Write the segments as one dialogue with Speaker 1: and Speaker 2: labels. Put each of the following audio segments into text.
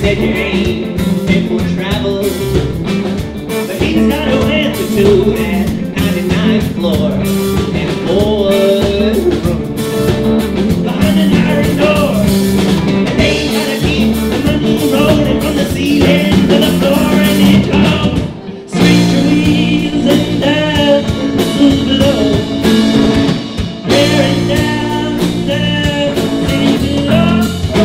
Speaker 1: said you ain't fit for travel, but he's got no answer to that 99th floor and boy room behind an iron door. And they gotta keep the money rolling from the ceiling to the floor, and it comes sweet wheels and dances below, bearing down, dancing below.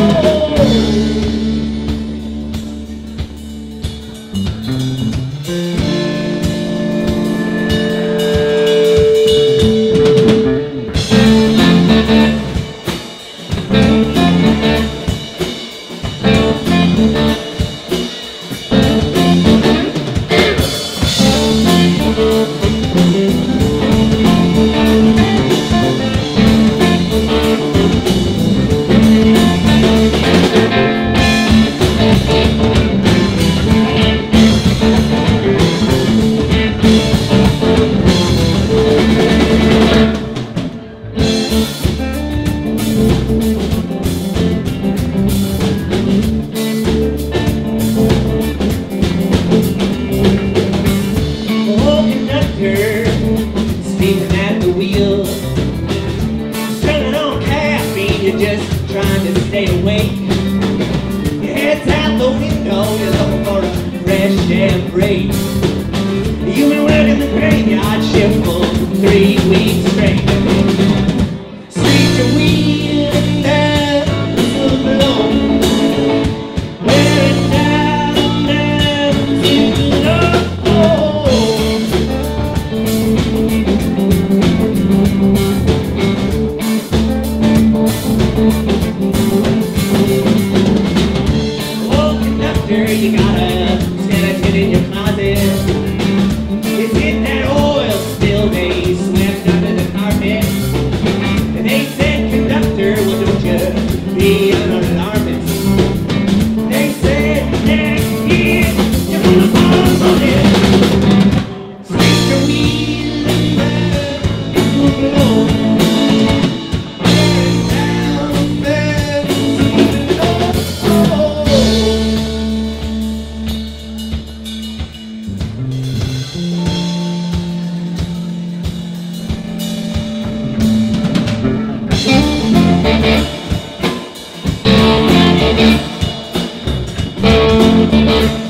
Speaker 1: Steaming at the wheel, struggling on caffeine, you're just trying to stay awake. Your head's out the window, you're looking for a fresh air break. You've been working the graveyard shift for 3 weeks straight. Sweep your wheel down to below, wearing down, down to below. You got a skeleton in your closet. Is it that oil spill they swept under the carpet? And they said, conductor, well, don't you be an alarmist. They said, next year you're gonna fall on it. Sweep your wheel and let it blow. Down, down, oh.